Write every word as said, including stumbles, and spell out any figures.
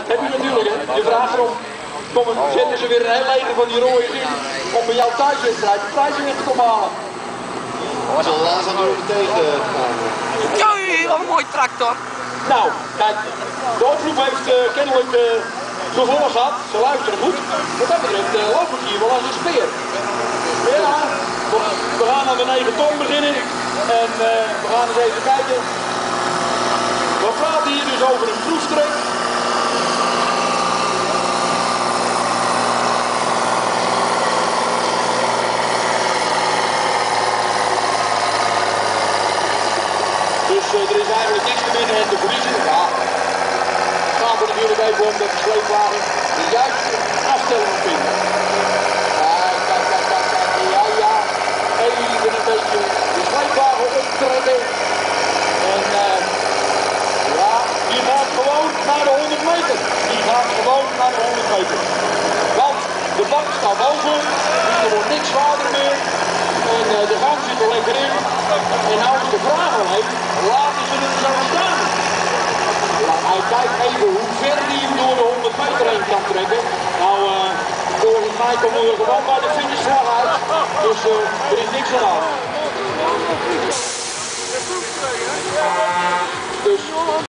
dat heb je natuurlijk, hè. Je vraagt erom. Kom, zetten ze weer een heel leger van die rooien in om bij jouw thuiswedstrijd de prijzen weg te komen halen. Was al laatst aan de tegen. Joi, wat een mooie tractor. Nou, kijk, de oproep heeft uh, kennelijk uh, gevolg gehad. Ze luisteren goed. Wat dat betreft uh, loop ik hier wel als een speer. Ja, we, we gaan aan de negen ton beginnen. En uh, we gaan eens even kijken. We praten hier dus over een proefstreek. Dus uh, er is eigenlijk niks te winnen en te verliezen. Ja, het gaat er natuurlijk even om dat de sleepwagen de juiste afstelling vinden. Kijk, kijk, kijk, kijk, kijk. Ja, ja. Even een beetje de sleepwagen optrekken. En uh, ja, die gaat gewoon naar de honderd meter. Die gaat gewoon naar de honderd meter. Want de bak staat boven, dus er wordt niks zwaarder meer. En uh, de gang zit er lekker in. En nou is de vraag alleen, laten ze het zo staan? Ja, hij kijkt even hoe ver hij hem door de honderd meter heen kan trekken. Nou, uh, volgens mij komen we gewoon bij de finishvlag uit. Dus uh, er is niks aan de hand. Dus...